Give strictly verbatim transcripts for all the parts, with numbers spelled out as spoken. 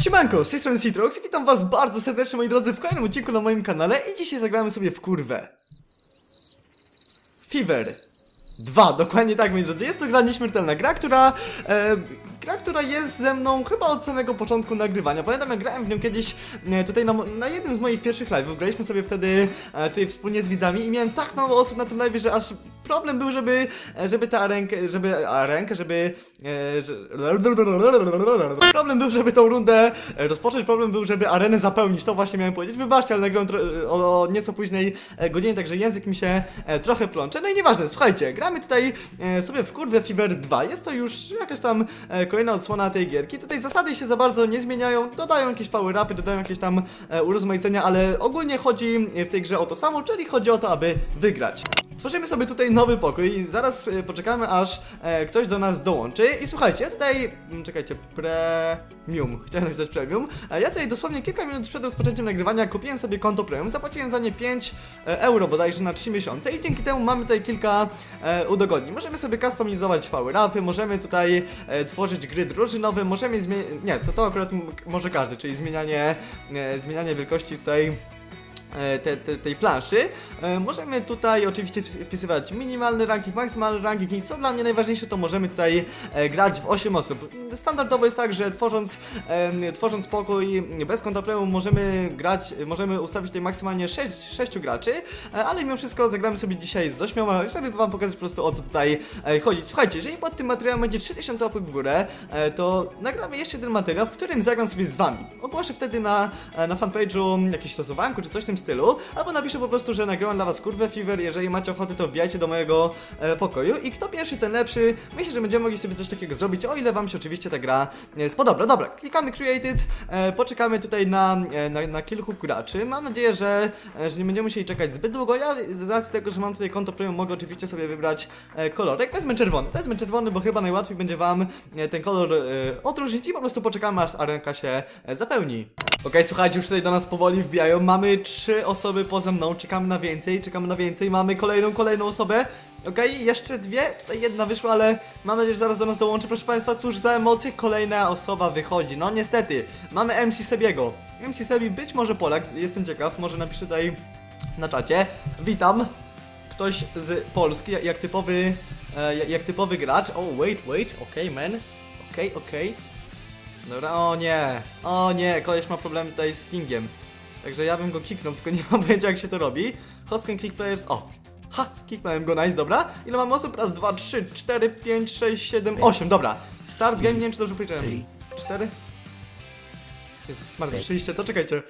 Siemanko, z tej strony Citrox i witam was bardzo serdecznie, moi drodzy, w kolejnym odcinku na moim kanale. I dzisiaj zagramy sobie w kurwę Fever dwa, dokładnie tak, moi drodzy. Jest to gra nieśmiertelna, gra, która e, gra, która jest ze mną chyba od samego początku nagrywania. Pamiętam, jak grałem w nią kiedyś e, tutaj na, na jednym z moich pierwszych live'ów. Graliśmy sobie wtedy e, tutaj wspólnie z widzami i miałem tak mało osób na tym live'ie, że aż problem był, żeby żeby ta rękę, żeby a rękę, żeby e, że, problem był, żeby tą rundę rozpocząć, problem był, żeby arenę zapełnić. To właśnie miałem powiedzieć. Wybaczcie, ale nagrałem o, o nieco późnej godzinie, także język mi się e, trochę plącze. No i nieważne, słuchajcie, gramy tutaj e, sobie w kurwę Fever dwa. Jest to już jakaś tam e, kolejna odsłona tej gierki. Tutaj zasady się za bardzo nie zmieniają, dodają jakieś power-upy, dodają jakieś tam e, urozmaicenia, ale ogólnie chodzi w tej grze o to samo, czyli chodzi o to, aby wygrać. Tworzymy sobie tutaj nowy pokój i zaraz e, poczekamy, aż e, ktoś do nas dołączy. I słuchajcie, ja tutaj, m, czekajcie, premium, chciałem napisać premium. E, ja tutaj dosłownie kilka minut przed rozpoczęciem nagrywania kupiłem sobie konto premium, zapłaciłem za nie pięć euro bodajże na trzy miesiące i dzięki temu mamy tutaj kilka e, udogodnień. Możemy sobie customizować power-upy, możemy tutaj e, tworzyć gry drużynowe, możemy zmieniać, nie, to to akurat może każdy, czyli zmienianie, e, zmienianie wielkości tutaj Te, te, tej planszy. E, możemy tutaj oczywiście wpisywać minimalny ranking, maksymalny ranking i co dla mnie najważniejsze, to możemy tutaj e, grać w osiem osób. Standardowo jest tak, że tworząc e, tworząc pokój bez konta premium możemy grać, możemy ustawić tutaj maksymalnie sześć graczy, e, ale mimo wszystko zagramy sobie dzisiaj z ośmiu, żeby wam pokazać po prostu, o co tutaj e, chodzi. Słuchajcie, jeżeli pod tym materiałem będzie trzy tysiące łapek w górę, e, to nagramy jeszcze jeden materiał, w którym zagram sobie z wami. Ogłoszę wtedy na, na fanpage'u jakieś losowanko czy coś w tym stylu, albo napiszę po prostu, że nagrałem dla was kurwę Fever. Jeżeli macie ochotę, to wbijajcie do mojego e, pokoju i kto pierwszy, ten lepszy. Myślę, że będziemy mogli sobie coś takiego zrobić, o ile wam się oczywiście ta gra e, spodoba. Dobra, klikamy Created, e, poczekamy tutaj na, e, na, na kilku graczy. Mam nadzieję, że, e, że nie będziemy musieli czekać zbyt długo. Ja z racji tego, że mam tutaj konto premium, mogę oczywiście sobie wybrać e, kolorek. Wezmę czerwony, wezmę czerwony, bo chyba najłatwiej będzie wam e, ten kolor e, odróżnić i po prostu poczekamy, aż arenka się e, zapełni. Okej, okay, słuchajcie, już tutaj do nas powoli wbijają. Mamy trzy osoby poza mną, czekamy na więcej, czekamy na więcej. Mamy kolejną, kolejną osobę. Okej, okay, jeszcze dwie, tutaj jedna wyszła, ale mam nadzieję, że zaraz do nas dołączy. Proszę państwa, cóż za emocje, kolejna osoba wychodzi. No niestety, mamy M C Sebiego. M C Sebi, być może Polak, jestem ciekaw, może napiszę tutaj na czacie. Witam, ktoś z Polski, jak typowy, e, jak typowy gracz. O, oh, wait, wait, okej, okay, man. Okej, okay, okej okay. Dobra, o nie, o nie, koleś ma problem tutaj z pingiem. Także ja bym go kliknął, tylko nie mam pojęcia, jak się to robi. Host can click players, o, ha, kliknąłem go, nice, dobra. Ile mamy osób? Raz, dwa, trzy, cztery, pięć, sześć, siedem, osiem, dobra. Start game, nie wiem, czy dobrze powiedziałem. Cztery? Jezus, smart, słyszeliście to? Czekajcie.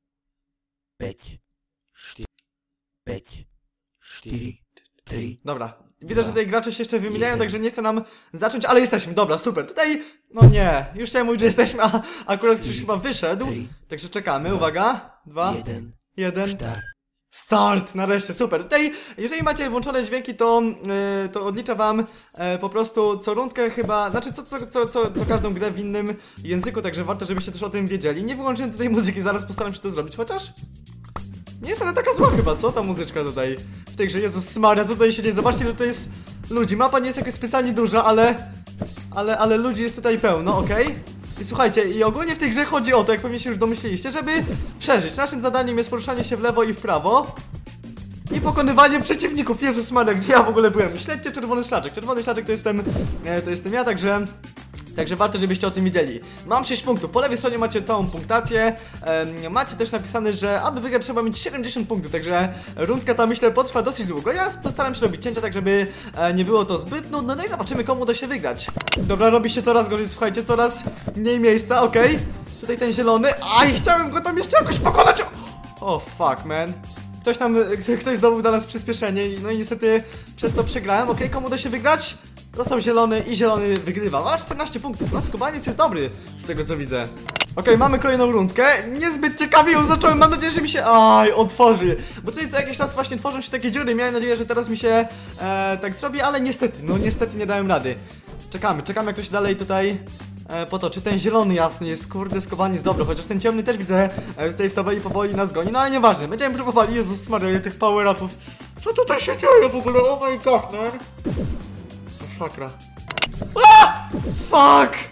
Dobra, widzę, że tutaj gracze się jeszcze wymieniają, także nie chcę nam zacząć, ale jesteśmy, dobra, super. Tutaj, no nie, już chciałem mówić, że jesteśmy, a akurat ktoś chyba wyszedł. Także czekamy, uwaga. Dwa, jeden. Start, nareszcie, super. Tutaj, jeżeli macie włączone dźwięki, to, yy, to odlicza wam yy, po prostu co rundkę chyba, znaczy co, co, co, co, co każdą grę w innym języku, także warto, żebyście też o tym wiedzieli. Nie wyłączyłem tutaj muzyki, zaraz postaram się to zrobić, chociaż nie jest ona taka zła chyba, co? Ta muzyczka tutaj w tej grze, Jezus Maria, co tutaj się dzieje? Zobaczcie, ile tutaj jest ludzi. Mapa nie jest jakoś specjalnie duża, ale ale, ale ludzi jest tutaj pełno, okej? Okay? I słuchajcie, i ogólnie w tej grze chodzi o to, jak pewnie się już domyśliliście, żeby przeżyć. Naszym zadaniem jest poruszanie się w lewo i w prawo i pokonywanie przeciwników. Jezus Maria, gdzie ja w ogóle byłem? Śledźcie czerwony szlaczek. Czerwony szlaczek to jestem, e, to jestem ja, także Także warto, żebyście o tym wiedzieli. Mam sześć punktów, po lewej stronie macie całą punktację. e, Macie też napisane, że aby wygrać trzeba mieć siedemdziesiąt punktów. Także rundka ta, myślę, potrwa dosyć długo. Ja postaram się robić cięcia, tak żeby e, nie było to zbyt nudno. No i zobaczymy, komu uda się wygrać. Dobra, robi się coraz gorzej, słuchajcie, coraz mniej miejsca, okej okay. Tutaj ten zielony, aj, chciałem go tam jeszcze jakoś pokonać. O oh, fuck, man. Ktoś tam, ktoś zdobył dla nas przyspieszenie. No i niestety przez to przegrałem. Okej, okay, komu uda się wygrać? Został zielony i zielony wygrywa. Ma czternaście punktów, no skubaniec jest dobry, z tego co widzę. Okej, okay, mamy kolejną rundkę. Niezbyt ciekawie ją zacząłem, mam nadzieję, że mi się aj, otworzy. Bo tutaj co jakiś czas właśnie tworzą się takie dziury. Miałem nadzieję, że teraz mi się e, tak zrobi, ale niestety, no niestety nie dałem rady. Czekamy, czekamy jak to się dalej tutaj e, potoczy. Ten zielony jasny jest, kurde, skubaniec dobry. Chociaż ten ciemny też widzę e, tutaj w tabeli powoli nas goni. No ale nieważne, będziemy próbowali. Jezus Maria, tych power-upów. Co tutaj się dzieje w ogóle? Oh my god, man. Masakra. Ah! Fuck!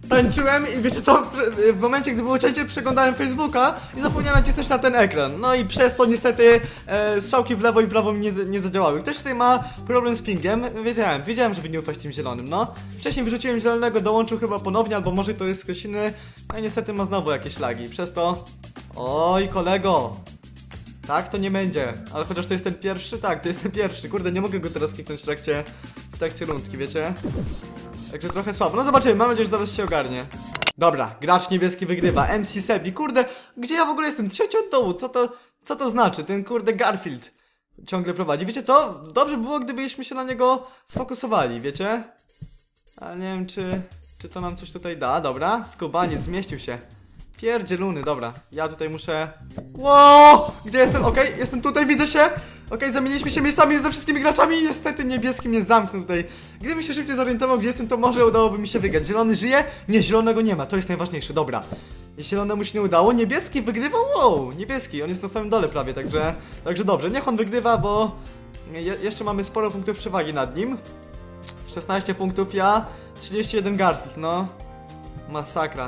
tańczyłem i wiecie co, w momencie gdy było cięcie przeglądałem Facebooka i zapomniałem nacisnąć na ten ekran. No i przez to niestety e, strzałki w lewo i w prawo mi nie, nie zadziałały. Ktoś tutaj ma problem z pingiem, wiedziałem, wiedziałem, żeby nie ufać tym zielonym, no. Wcześniej wyrzuciłem zielonego, dołączył chyba ponownie, albo może to jest ktoś inny. No i niestety ma znowu jakieś lagi, przez to... Oj kolego! Tak to nie będzie, ale chociaż to jest ten pierwszy, tak, to jest ten pierwszy. Kurde, nie mogę go teraz kliknąć w trakcie, w trakcie rundki, wiecie? Także trochę słabo, no zobaczymy, mam nadzieję, że zaraz się ogarnie. Dobra, gracz niebieski wygrywa, M C Sebi, kurde, gdzie ja w ogóle jestem? Trzeci od dołu, co to, co to znaczy? Ten kurde Garfield ciągle prowadzi, wiecie co? Dobrze by było, gdybyśmy się na niego sfokusowali, wiecie? Ale nie wiem, czy, czy to nam coś tutaj da, dobra, skubaniec, zmieścił się. Pierdzieluny, dobra, ja tutaj muszę... Wow! Gdzie jestem? Okej, okay, jestem tutaj, widzę się. Okej, okay, zamieniliśmy się miejscami ze wszystkimi graczami i niestety niebieski mnie zamknął tutaj. Gdybym się szybciej zorientował, gdzie jestem, to może udałoby mi się wygrać. Zielony żyje? Nie, zielonego nie ma, to jest najważniejsze, dobra. Zielonemu się nie udało, niebieski wygrywa? Wow, niebieski, on jest na samym dole prawie, także... Także dobrze, niech on wygrywa, bo... Je jeszcze mamy sporo punktów przewagi nad nim. szesnaście punktów ja, trzydzieści jeden Garfield, no. Masakra.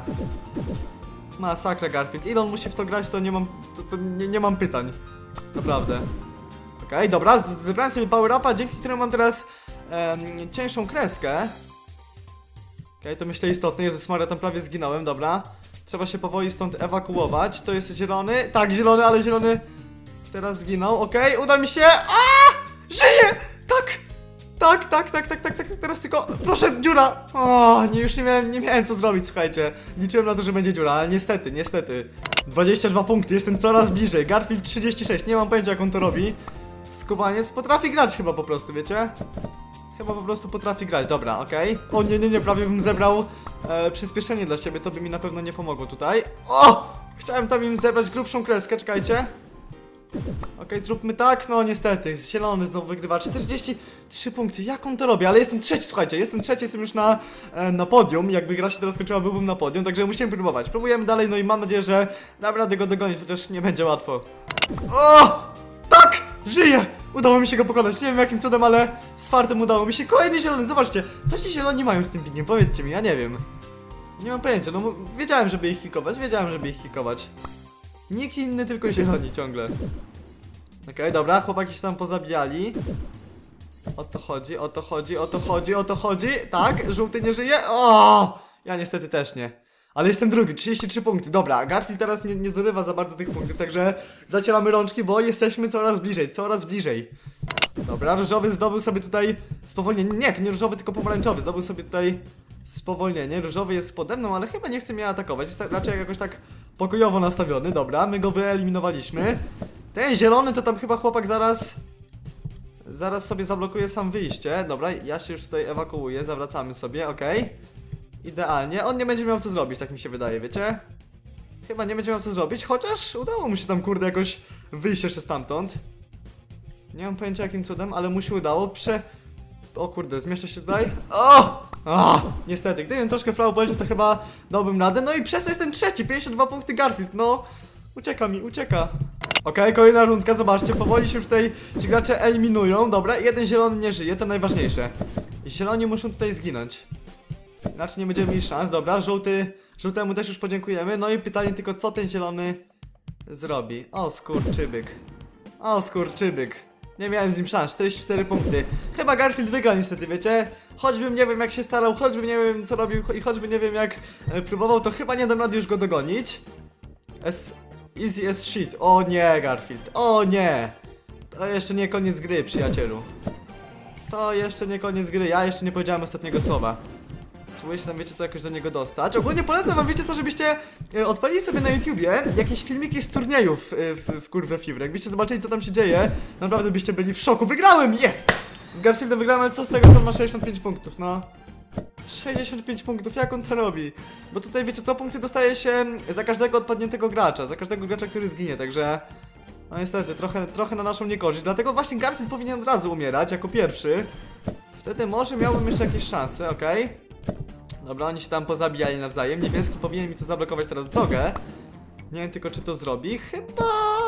Masakra Garfield, ile on musi w to grać, to nie mam, to, to nie, nie mam pytań. Naprawdę. Okej, okay, dobra, zebrałem sobie power upa, dzięki któremu mam teraz em, cieńszą kreskę. Okej, okay, to myślę istotne, Jezus Maria, tam prawie zginąłem, dobra. Trzeba się powoli stąd ewakuować, to jest zielony, tak, zielony, ale zielony teraz zginął, okej, okay, uda mi się, a żyje, tak! Tak, tak, tak, tak, tak, tak, teraz tylko, proszę, dziura! O, nie, już nie miałem, nie miałem co zrobić, słuchajcie. Liczyłem na to, że będzie dziura, ale niestety, niestety. dwadzieścia dwa punkty, jestem coraz bliżej. Garfield trzydzieści sześć, nie mam pojęcia jak on to robi. Skubaniec potrafi grać chyba po prostu, wiecie? Chyba po prostu potrafi grać, dobra, okej. Okay. O nie, nie, nie, prawie bym zebrał e, przyspieszenie dla siebie, to by mi na pewno nie pomogło tutaj. O! Chciałem tam im zebrać grubszą kreskę, czekajcie. Okej, okay, zróbmy tak, no niestety, zielony znowu wygrywa, czterdzieści trzy punkty, jak on to robi, ale jestem trzeci, słuchajcie, jestem trzeci, jestem już na, e, na podium, jakby gra się teraz skończyła, byłbym na podium, także musimy próbować, próbujemy dalej, no i mam nadzieję, że dam radę go dogonić, chociaż nie będzie łatwo. O! Tak! Żyje! Udało mi się go pokonać, nie wiem jakim cudem, ale z fartem udało mi się, kolejny zielony, zobaczcie, co ci zieloni mają z tym pingiem, powiedzcie mi, ja nie wiem. Nie mam pojęcia, no wiedziałem, żeby ich kikować, wiedziałem, żeby ich kikować. Nikt inny, tylko zieloni ciągle. Okej, okay, dobra, chłopaki się tam pozabijali. O to chodzi, o to chodzi, o to chodzi, o to chodzi. Tak, żółty nie żyje. O! Ja niestety też nie. Ale jestem drugi, trzydzieści trzy punkty. Dobra, Garfield teraz nie, nie zdobywa za bardzo tych punktów, także zacieramy rączki, bo jesteśmy coraz bliżej, coraz bliżej. Dobra, różowy zdobył sobie tutaj spowolnienie. Nie, to nie różowy, tylko pomarańczowy. Zdobył sobie tutaj spowolnienie. Różowy jest pode mną, ale chyba nie chce mnie atakować. Jest raczej jakoś tak pokojowo nastawiony. Dobra, my go wyeliminowaliśmy. Ten zielony to tam chyba chłopak zaraz... Zaraz sobie zablokuje sam wyjście. Dobra, ja się już tutaj ewakuuję. Zawracamy sobie, okej. Okay. Idealnie. On nie będzie miał co zrobić, tak mi się wydaje, wiecie? Chyba nie będzie miał co zrobić, chociaż udało mu się tam, kurde, jakoś wyjść jeszcze stamtąd. Nie mam pojęcia jakim cudem, ale mu się udało. Prze... O kurde, zmieszczę się tutaj. O! O! Niestety, gdybym troszkę w prawo poleciał, to chyba dałbym radę. No i przez to jestem trzeci, pięćdziesiąt dwa punkty Garfield, no. Ucieka mi, ucieka. Okej, okay, kolejna rundka, zobaczcie, powoli się już tutaj ci gracze eliminują. Dobra, jeden zielony nie żyje, to najważniejsze. Zieloni muszą tutaj zginąć. Inaczej nie będziemy mieli szans, dobra, żółty, żółtemu też już podziękujemy. No i pytanie tylko, co ten zielony zrobi. O, skurczybyk. O, skurczybyk. Nie miałem z nim szans, czterdzieści cztery punkty. Chyba Garfield wygra niestety, wiecie? Choćbym nie wiem jak się starał, choćbym nie wiem co robił i choćby nie wiem jak e, próbował, to chyba nie dam rady już go dogonić. As easy as shit. O nie, Garfield, o nie. To jeszcze nie koniec gry, przyjacielu. To jeszcze nie koniec gry, ja jeszcze nie powiedziałem ostatniego słowa. Spróbuję się tam, wiecie co, jakoś do niego dostać. Ogólnie polecam wam, wiecie co, żebyście e, odpalili sobie na YouTubie jakieś filmiki z turniejów e, w, w kurwę Fever. Jakbyście zobaczyli co tam się dzieje, naprawdę byście byli w szoku. Wygrałem! Jest! Z Garfieldem wygrałem, ale co z tego, to ma sześćdziesiąt pięć punktów, no. sześćdziesiąt pięć punktów, jak on to robi? Bo tutaj, wiecie co, punkty dostaje się za każdego odpadniętego gracza, za każdego gracza, który zginie, także... No niestety, trochę, trochę na naszą niekorzyść. Dlatego właśnie Garfield powinien od razu umierać, jako pierwszy. Wtedy może miałbym jeszcze jakieś szanse, okej? Okay? Dobra, oni się tam pozabijali nawzajem. Niebieski powinien mi tu zablokować teraz drogę. Nie wiem tylko, czy to zrobi. Chyba...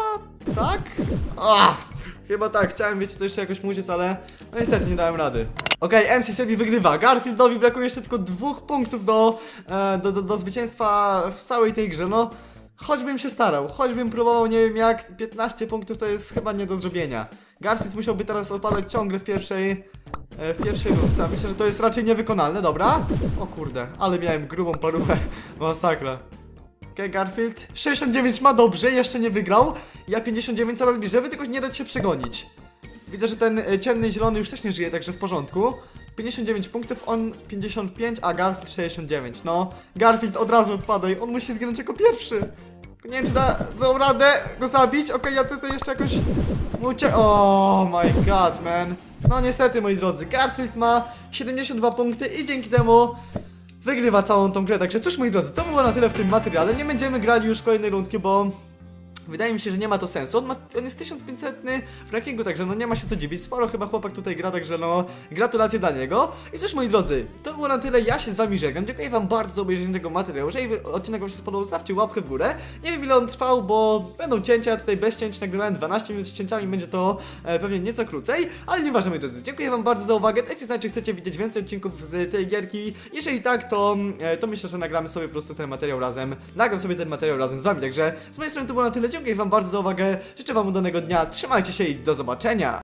tak? Ach, chyba tak. Chciałem, wiecie co, jeszcze jakoś mu uciec, ale... No niestety, nie dałem rady. Okej, okay, M C Sebi wygrywa. Garfieldowi brakuje jeszcze tylko dwóch punktów do, e, do, do, do zwycięstwa w całej tej grze. No, choćbym się starał, choćbym próbował, nie wiem jak, piętnaście punktów to jest chyba nie do zrobienia. Garfield musiałby teraz opadać ciągle w pierwszej, e, w pierwszej rundce. Myślę, że to jest raczej niewykonalne, dobra? O kurde, ale miałem grubą parówę. Masakra. Okej, okay, Garfield. sześćdziesiąt dziewięć ma dobrze, jeszcze nie wygrał. Ja pięćdziesiąt dziewięć coraz bliżej, żeby tylko nie dać się przegonić. Widzę, że ten e, ciemny zielony już też nie żyje, także w porządku. pięćdziesiąt dziewięć punktów, on pięćdziesiąt pięć, a Garfield sześćdziesiąt dziewięć. No, Garfield od razu odpada i on musi zginąć jako pierwszy. Nie wiem, czy da tą radę go zabić. Okej, okay, ja tutaj jeszcze jakoś ucie... Oh my god, man. No niestety, moi drodzy, Garfield ma siedemdziesiąt dwa punkty i dzięki temu wygrywa całą tą grę. Także cóż, moi drodzy, to było na tyle w tym materiale. Nie będziemy grali już kolejnej rundki, bo wydaje mi się, że nie ma to sensu. On, ma, on jest tysiąc pięćset w rankingu, także no nie ma się co dziwić. Sporo chyba chłopak tutaj gra, także no gratulacje dla niego. I cóż, moi drodzy, to było na tyle. Ja się z wami żegnam. Dziękuję wam bardzo za obejrzenie tego materiału. Jeżeli odcinek wam się spodobał, zostawcie łapkę w górę. Nie wiem, ile on trwał, bo będą cięcia. Tutaj bez cięć nagrywałem dwanaście minut, z cięciami będzie to e, pewnie nieco krócej. Ale nieważne, moi drodzy. Dziękuję wam bardzo za uwagę. Dajcie znać, czy chcecie widzieć więcej odcinków z tej gierki. Jeżeli tak, to, e, to myślę, że nagramy sobie po prostu ten materiał razem. Nagram sobie ten materiał razem z wami. Także z mojej strony to było na tyle. Dziękuję wam bardzo za uwagę, życzę wam udanego dnia, trzymajcie się i do zobaczenia!